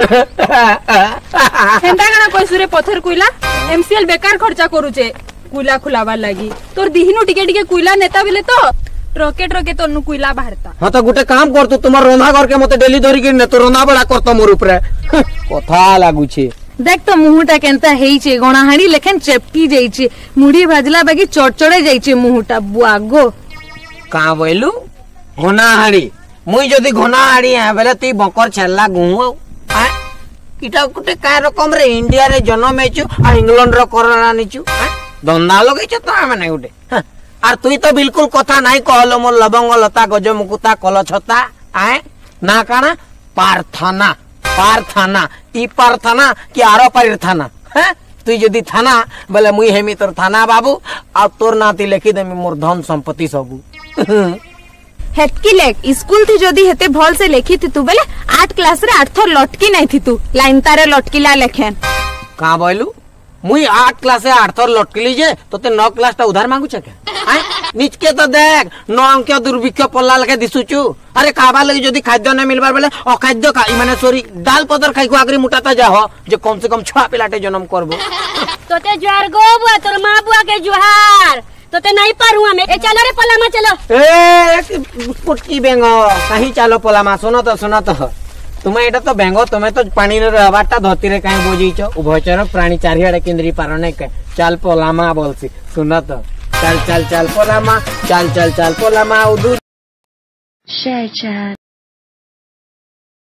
हेंता कना पैसुरे पत्थर कुइला एमसीएल बेकार खर्चा करूचे कुइला खुलाबार लागी तोर दिहिनु टिके टिके कुइला नेता बिले तो रॉकेट रॉकेट तनु कुइला बाहरता। हां तो गुटे काम कर तू तुमार रंधा घर के मते डेली धरि के ने तो रंधा बड़ा कर तो मोर ऊपर कथा लागू छे। देख तो मुहुटा केनता हेइचे गणाहाड़ी लेखन चेपटी जाइचे मुड़ी भाजला बाकी चड़चड़े जाइचे मुहुटा बुआगो का बोलू घनाहाड़ी मुई जदी घनाहाड़ी है बेले ती बकर छल्ला गुहू आ इटा गुटे का रकम रे इंडिया रे जन्म हेचु आ इंग्लैंड रो कोरोना निचु दंदा लगैछ तो माने गुटे आर तुई तो बिल्कुल कथा नाही कहलो मोर लवंग लता गज मुकुता कल छता आए ना काना प्रार्थना प्रार्थना ई प्रार्थना कि आरो प्रार्थना हैं तुई जदी थाना बोले मुई हेमी तोर थाना बाबू आ तोर नाती लिखि देमी मोर धन संपत्ति सबू हेतकी लेख स्कूल थी जदी हेते भल से लेखी थी तू बेले 8 क्लास रे 8 थर लटकी नहीं थी तू लाइन तारे लटकीला लेखेन का बोलू मुई 8 क्लास से 8 थर लटकली जे तोते 9 क्लास ता उधार मांगु छके आय निचके तो देख 9 अंक दुर्भिक्ष पल्ला लेके दिसुचु अरे काबा लगी जदी खाद्य न मिलबार बेले अखाद्य खाई माने सॉरी दाल पदर खाई को आगरी मुटाता जा हो जे कम से कम 6 पिलाटे जन्म करबो तोते जुहार गो बुआ तोर मां बुआ के जुहार तोते नहीं पारू हमें ए चलो रे पलामा चलो ए पुटकी बेंगो कहीं चलो पलामा सुनो तो तुम्हें एटा तो बेंगो तुम्हें तो पानी रे रहबाटा धरती रे काहे बोजीचो उभयचर प्राणी चारियाडे केंद्री पारने के चल पलामा बोलसी सुनो तो चल पलामा चल पलामा उदू Zzxz